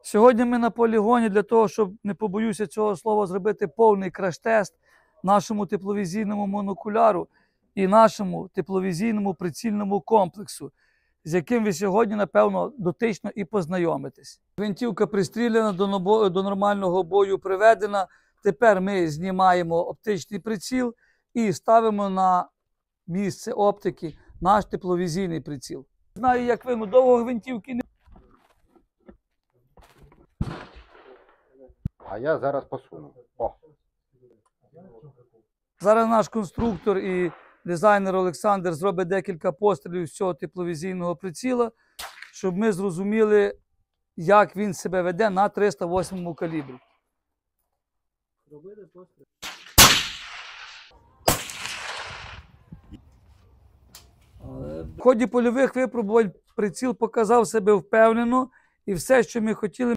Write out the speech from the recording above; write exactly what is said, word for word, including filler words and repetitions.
Сьогодні ми на полігоні для того, щоб, не побоюся цього слова, зробити повний краш-тест нашому тепловізійному монокуляру і нашому тепловізійному прицільному комплексу, з яким ви сьогодні, напевно, дотично і познайомитесь. Гвинтівка пристріляна, до, набо... до нормального бою приведена. Тепер ми знімаємо оптичний приціл і ставимо на місце оптики наш тепловізійний приціл. Знаю, як ви, ну довго гвинтівки не... А я зараз посуну. О. Зараз наш конструктор і дизайнер Олександр зробить декілька пострілів з цього тепловізійного приціла, щоб ми зрозуміли, як він себе веде на триста восьмому калібрі. В ході польових випробувань приціл показав себе впевнено, і все, що ми хотіли,